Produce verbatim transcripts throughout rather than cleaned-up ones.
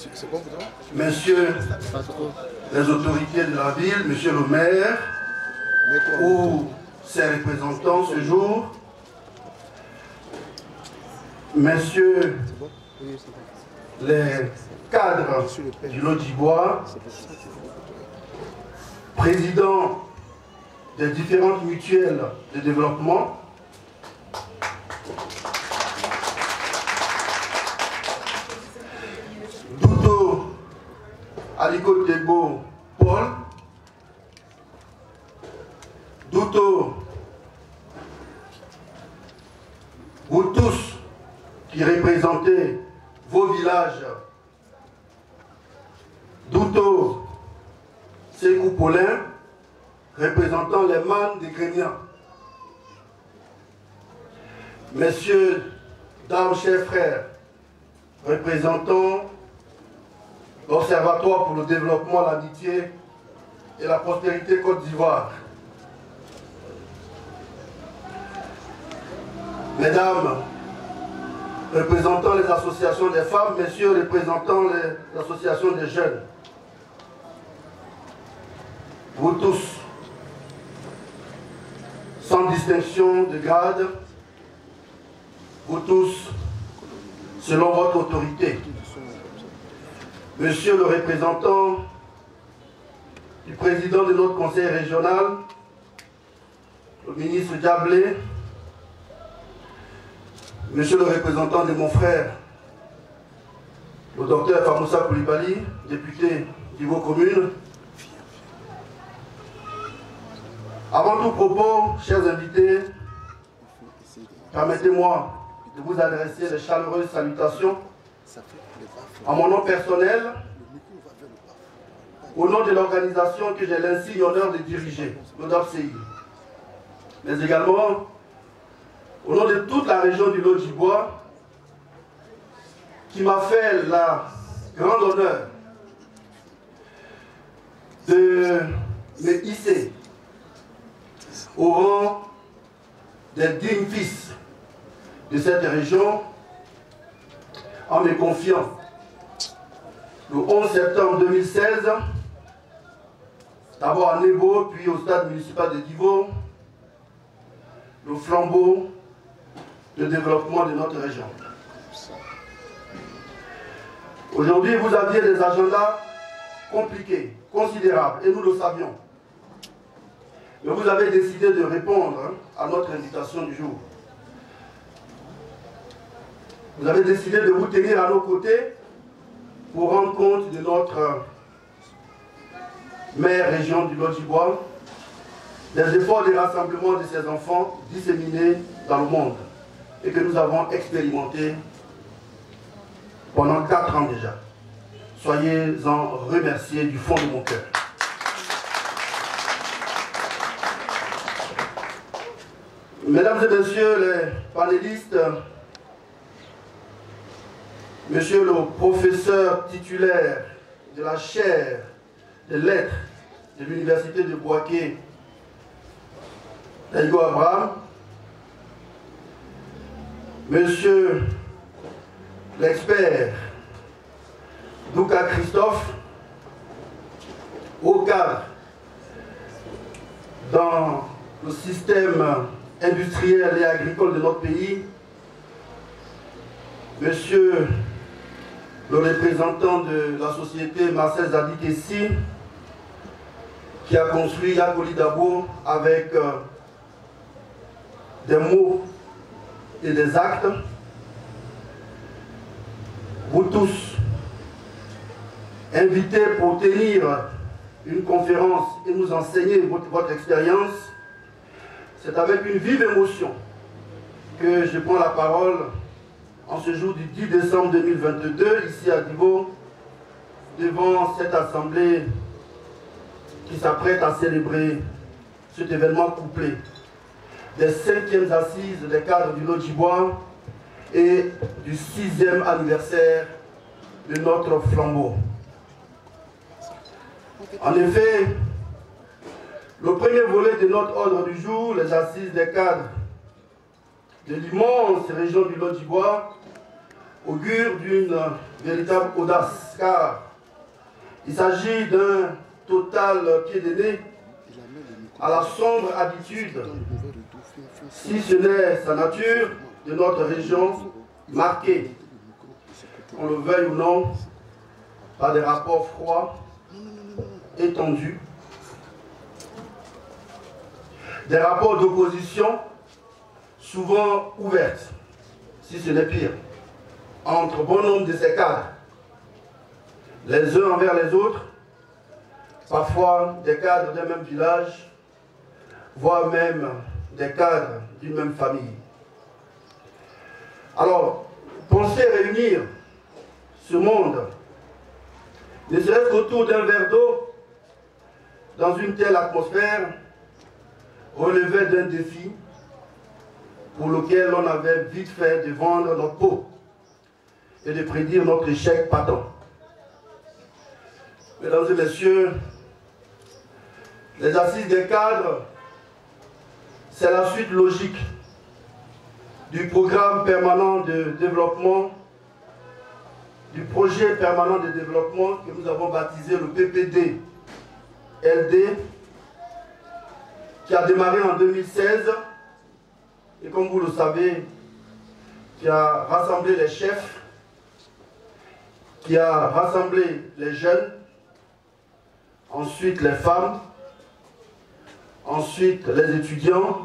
Messieurs les autorités de la ville, monsieur le maire, ou ses représentants ce jour, messieurs les cadres du Lodjibois, présidents des différentes mutuelles de développement, Douto Aliko Tego Paul, Douto, vous tous qui représentez vos villages, Douto Sekou Paulin, représentant les mânes des Grémiens, messieurs, dames, chers frères, représentant l'Observatoire pour le développement, l'amitié et la prospérité Côte d'Ivoire, mesdames, représentant les associations des femmes, messieurs, représentant les associations des jeunes, vous tous, sans distinction de grade, vous tous, selon votre autorité. Monsieur le représentant du président de notre conseil régional, le ministre Diablé, monsieur le représentant de mon frère, le docteur Famoussa Koulibaly, député d'Ivo Commune. Avant tout propos, chers invités, permettez-moi de vous adresser les chaleureuses salutations en mon nom personnel, au nom de l'organisation que j'ai l'insigne honneur de diriger, l'O D A P C I, mais également au nom de toute la région du Lodjibois, qui m'a fait la grande honneur de me hisser au rang des dignes fils de cette région en me confiant le onze septembre deux mille seize, d'abord à Nebo, puis au stade municipal de Divo, le flambeau de développement de notre région. Aujourd'hui, vous aviez des agendas compliqués, considérables, et nous le savions. Mais vous avez décidé de répondre à notre invitation du jour. Vous avez décidé de vous tenir à nos côtés pour rendre compte de notre mère région du Lodjibois, des efforts de rassemblement de ces enfants disséminés dans le monde et que nous avons expérimenté pendant quatre ans déjà. Soyez-en remerciés du fond de mon cœur. Mesdames et messieurs les panélistes, monsieur le professeur titulaire de la chaire de lettres de l'université de Bouaké, Daïgo Abraham, monsieur l'expert Douka Christophe, au cadre dans le système industriel et agricole de notre pays, monsieur le représentant de la société Marcel Zadikessi, qui a construit Yakoli Dabo avec euh, des mots et des actes. Vous tous, invités pour tenir une conférence et nous enseigner votre, votre expérience, c'est avec une vive émotion que je prends la parole en ce jour du dix décembre deux mille vingt-deux, ici à Divo, devant cette assemblée qui s'apprête à célébrer cet événement couplé des cinquièmes assises des cadres du Lodjibois et du sixième anniversaire de notre flambeau. En effet, le premier volet de notre ordre du jour, les assises des cadres de l'immense région du Lodjibois, augure d'une véritable audace, car il s'agit d'un total pied de nez à la sombre habitude, si ce n'est sa nature, de notre région marquée, on le veuille ou non, par des rapports froids, étendus, des rapports d'opposition souvent ouvertes, si ce n'est pire, entre bon nombre de ces cadres, les uns envers les autres, parfois des cadres d'un même village, voire même des cadres d'une même famille. Alors, penser réunir ce monde, ne serait-ce qu'autour d'un verre d'eau, dans une telle atmosphère, relevait d'un défi pour lequel on avait vite fait de vendre notre peau et de prédire notre échec patent. Mesdames et messieurs, les assises des cadres, c'est la suite logique du programme permanent de développement, du projet permanent de développement que nous avons baptisé le P P D L D, qui a démarré en deux mille seize et comme vous le savez, qui a rassemblé les chefs, qui a rassemblé les jeunes, ensuite les femmes, ensuite les étudiants,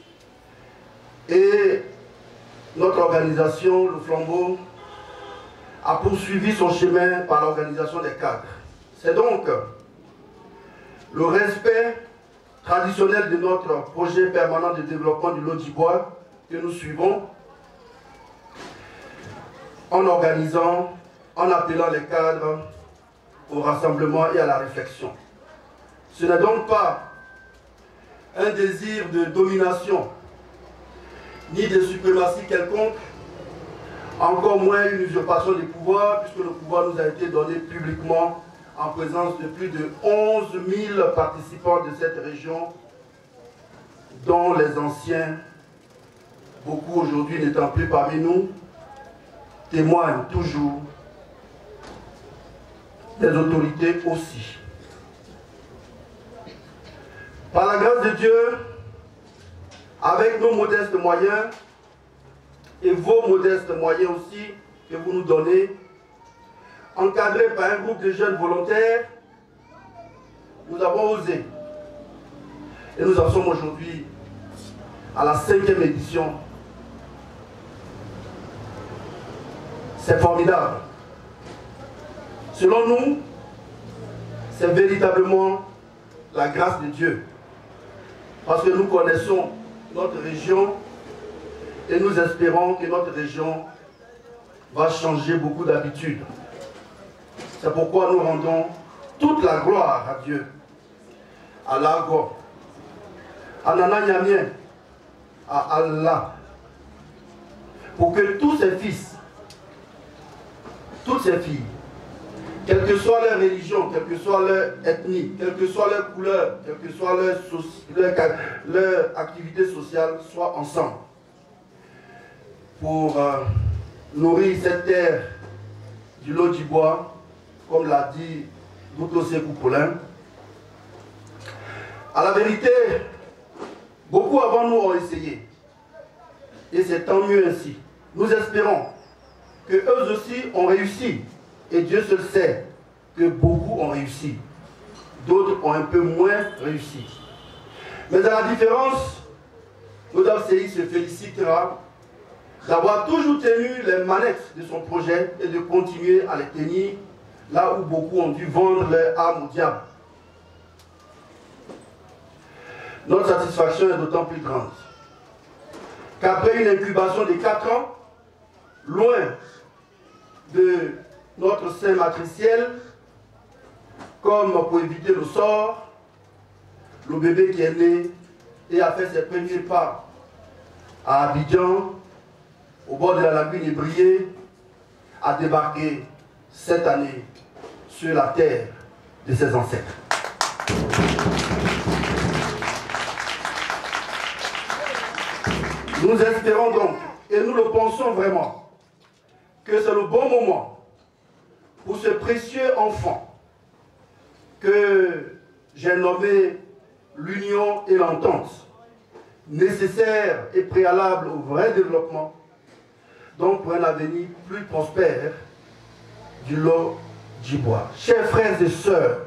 et notre organisation, le Flambeau, a poursuivi son chemin par l'organisation des cadres. C'est donc le respect traditionnel de notre projet permanent de développement du Lodjibois que nous suivons en organisant, en appelant les cadres au rassemblement et à la réflexion. Ce n'est donc pas un désir de domination ni de suprématie quelconque, encore moins une usurpation des pouvoirs, puisque le pouvoir nous a été donné publiquement en présence de plus de onze mille participants de cette région, dont les anciens, beaucoup aujourd'hui n'étant plus parmi nous, témoignent toujours, des autorités aussi. Par la grâce de Dieu, avec nos modestes moyens, et vos modestes moyens aussi que vous nous donnez, encadrés par un groupe de jeunes volontaires, nous avons osé. Et nous en sommes aujourd'hui à la cinquième édition. C'est formidable. Selon nous, c'est véritablement la grâce de Dieu. Parce que nous connaissons notre région et nous espérons que notre région va changer beaucoup d'habitudes. C'est pourquoi nous rendons toute la gloire à Dieu, à l'Ago, à Nana Nyamien, à Allah, pour que tous ces fils, toutes ces filles, quelle que soit leur religion, quelle que soit leur ethnie, quelle que soit leur couleur, quelle que soit leur, leur, leur activité sociale, soient ensemble pour euh, nourrir cette terre du Lodjibois, comme l'a dit Douto Sékou Paulin. À la vérité, beaucoup avant nous ont essayé. Et c'est tant mieux ainsi. Nous espérons que eux aussi ont réussi. Et Dieu seul sait que beaucoup ont réussi. D'autres ont un peu moins réussi. Mais à la différence, notre A C I se félicitera d'avoir toujours tenu les manettes de son projet et de continuer à les tenir là où beaucoup ont dû vendre leur âme au diable. Notre satisfaction est d'autant plus grande qu'après une incubation de quatre ans, loin de notre sein matriciel, comme pour éviter le sort, le bébé qui est né et a fait ses premiers pas à Abidjan, au bord de la lagune Ébriée, a débarqué cette année sur la terre de ses ancêtres. Nous espérons donc, et nous le pensons vraiment, que c'est le bon moment pour ce précieux enfant que j'ai nommé l'union et l'entente, nécessaire et préalable au vrai développement, donc pour un avenir plus prospère du Lodjibois. Chers frères et sœurs,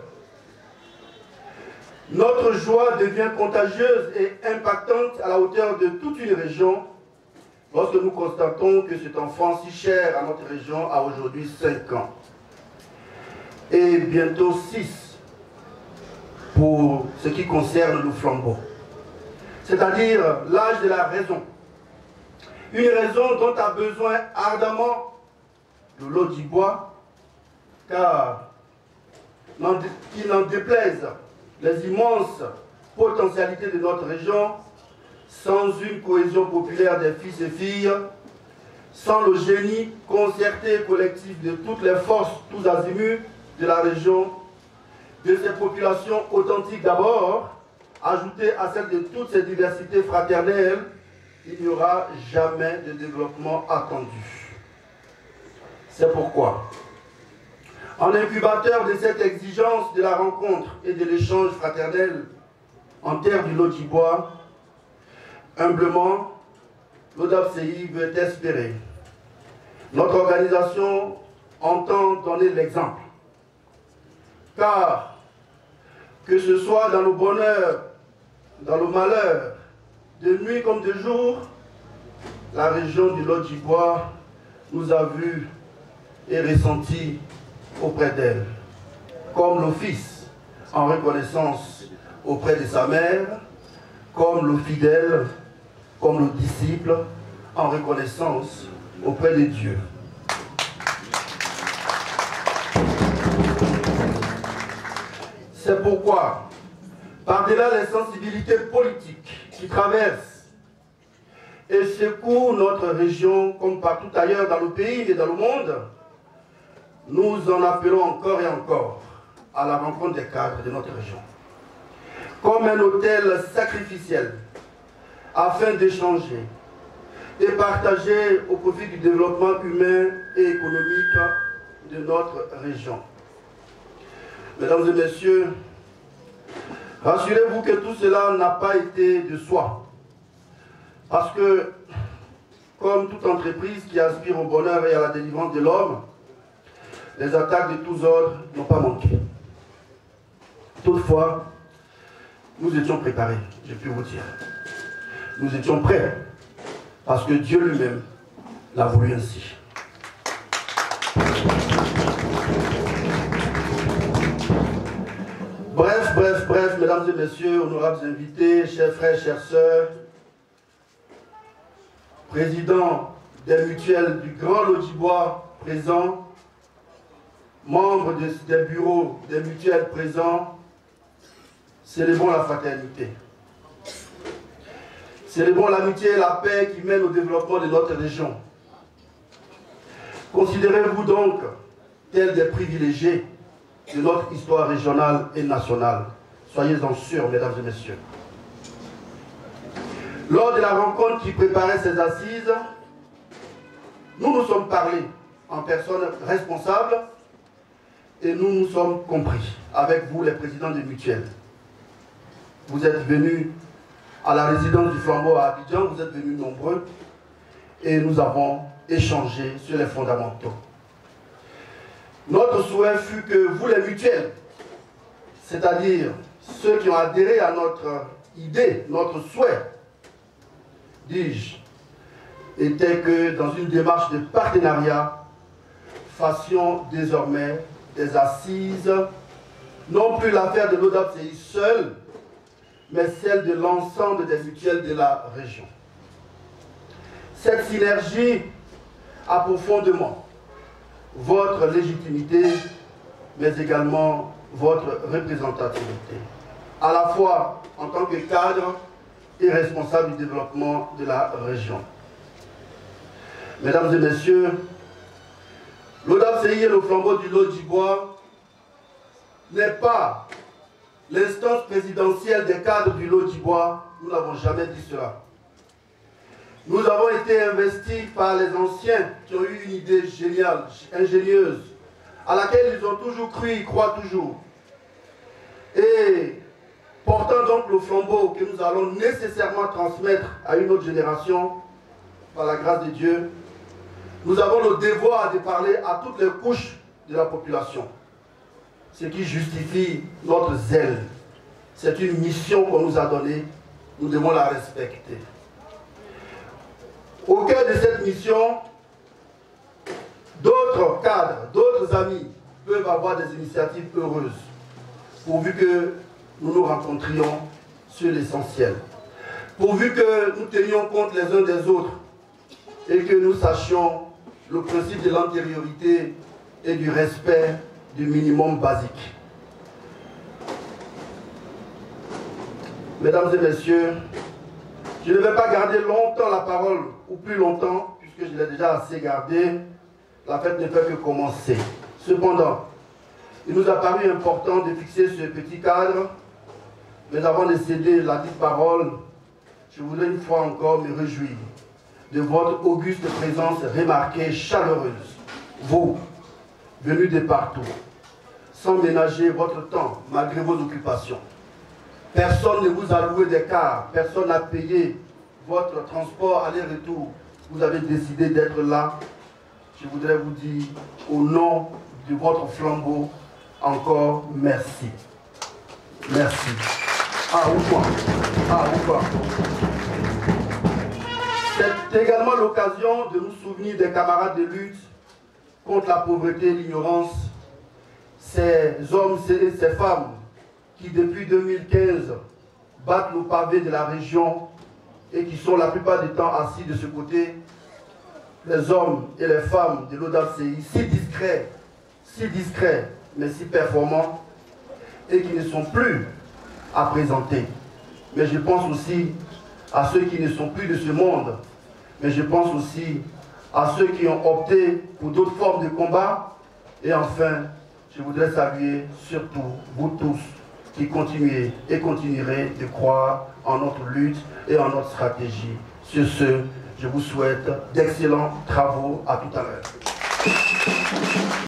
notre joie devient contagieuse et impactante à la hauteur de toute une région lorsque nous constatons que cet enfant si cher à notre région a aujourd'hui cinq ans et bientôt six pour ce qui concerne le flambeau, c'est-à-dire l'âge de la raison. Une raison dont a besoin ardemment le Lodjibois, car qu'il n'en déplaise les immenses potentialités de notre région, sans une cohésion populaire des fils et filles, sans le génie concerté et collectif de toutes les forces, tous azimuts de la région, de ces populations authentiques d'abord, ajoutées à celle de toutes ces diversités fraternelles, il n'y aura jamais de développement attendu. C'est pourquoi, en incubateur de cette exigence de la rencontre et de l'échange fraternel en terre du Lodjibois, humblement, l'ODAPCI veut espérer. Notre organisation entend donner l'exemple. Car, que ce soit dans le bonheur, dans le malheur, de nuit comme de jour, la région du Lodjibois nous a vus et ressentis auprès d'elle, comme le fils en reconnaissance auprès de sa mère, comme le fidèle, comme le disciple en reconnaissance auprès de Dieu. C'est pourquoi, par-delà les sensibilités politiques qui traversent et secouent notre région comme partout ailleurs dans le pays et dans le monde, nous en appelons encore et encore à la rencontre des cadres de notre région, comme un autel sacrificiel, afin d'échanger et partager au profit du développement humain et économique de notre région. Mesdames et messieurs, rassurez-vous que tout cela n'a pas été de soi. Parce que, comme toute entreprise qui aspire au bonheur et à la délivrance de l'homme, les attaques de tous ordres n'ont pas manqué. Toutefois, nous étions préparés, je puis vous dire. Nous étions prêts, parce que Dieu lui-même l'a voulu ainsi. Bref, bref, bref, mesdames et messieurs, honorables invités, chers frères, chères sœurs, président des mutuelles du Grand Lodjibois présent, membres de, des bureaux des mutuelles présents, célébrons la fraternité. Célébrons l'amitié et la paix qui mènent au développement de notre région. Considérez-vous donc tels des privilégiés de notre histoire régionale et nationale. Soyez-en sûrs, mesdames et messieurs. Lors de la rencontre qui préparait ces assises, nous nous sommes parlé en personne responsable et nous nous sommes compris avec vous, les présidents des mutuelles. Vous êtes venus à la résidence du Flambeau à Abidjan, vous êtes venus nombreux et nous avons échangé sur les fondamentaux. Notre souhait fut que vous, les mutuelles, c'est-à-dire ceux qui ont adhéré à notre idée, notre souhait, dis-je, était que dans une démarche de partenariat, fassions désormais des assises, non plus l'affaire de l'ODAPCI seule, mais celle de l'ensemble des mutuelles de la région. Cette synergie a pour fondement votre légitimité, mais également votre représentativité, à la fois en tant que cadre et responsable du développement de la région. Mesdames et messieurs, l'ODAPCI et le Flambeau du Lodjibois n'est pas l'instance présidentielle des cadres du Lodjibois, nous n'avons jamais dit cela. Nous avons été investis par les anciens qui ont eu une idée géniale, ingénieuse, à laquelle ils ont toujours cru, ils croient toujours. Et portant donc le flambeau que nous allons nécessairement transmettre à une autre génération, par la grâce de Dieu, nous avons le devoir de parler à toutes les couches de la population. Ce qui justifie notre zèle. C'est une mission qu'on nous a donnée, nous devons la respecter. Au cœur de cette mission, d'autres cadres, d'autres amis peuvent avoir des initiatives heureuses, pourvu que nous nous rencontrions sur l'essentiel, pourvu que nous tenions compte les uns des autres et que nous sachions le principe de l'antériorité et du respect du minimum basique. Mesdames et messieurs, je ne vais pas garder longtemps la parole, ou plus longtemps, puisque je l'ai déjà assez gardée. La fête ne fait que commencer. Cependant, il nous a paru important de fixer ce petit cadre, mais avant de céder la dite parole, je voudrais une fois encore me réjouir de votre auguste présence remarquée, chaleureuse. Vous, venus de partout, sans ménager votre temps, malgré vos occupations. Personne ne vous a loué des cars, personne n'a payé votre transport aller-retour. Vous avez décidé d'être là. Je voudrais vous dire, au nom de votre flambeau, encore merci. Merci. Ah, ou quoi? Ah, ou quoi? C'est également l'occasion de nous souvenir des camarades de lutte contre la pauvreté et l'ignorance. Ces hommes et ces femmes qui, depuis deux mille quinze, battent le pavé de la région et qui sont la plupart du temps assis de ce côté, les hommes et les femmes de l'O D A C I, si discrets, si discrets, mais si performants, et qui ne sont plus à présenter. Mais je pense aussi à ceux qui ne sont plus de ce monde, mais je pense aussi à ceux qui ont opté pour d'autres formes de combat. Et enfin, je voudrais saluer surtout vous tous qui continuez et continuerez de croire en notre lutte et en notre stratégie. Sur ce, je vous souhaite d'excellents travaux. À tout à l'heure.